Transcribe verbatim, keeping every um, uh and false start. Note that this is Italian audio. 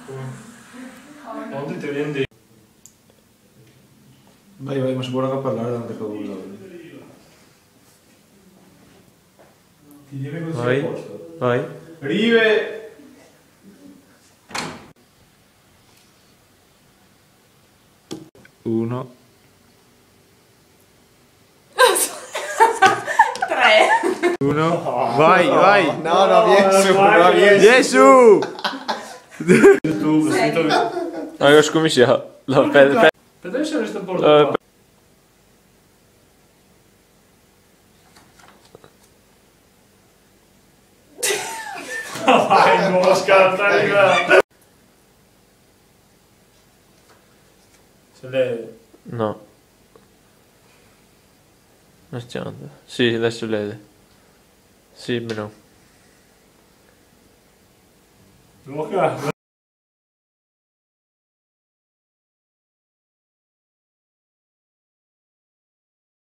Non ti prendi. Vai, vai, ma si può anche parlare tante cose. Ti deve così Vai, a posto. vai. Rive! Uno. Tre. Uno. Vai, vai. No, no, vieni su, no, vieni su. Vieni su! YouTube, sento che... No, io scominciamo. No, per, per, Per adesso resta portato. eh, Vai, mosca, stai là. Se lei... no. Non stiamo andando. Sì, adesso vede. Sì, meno. Mosca,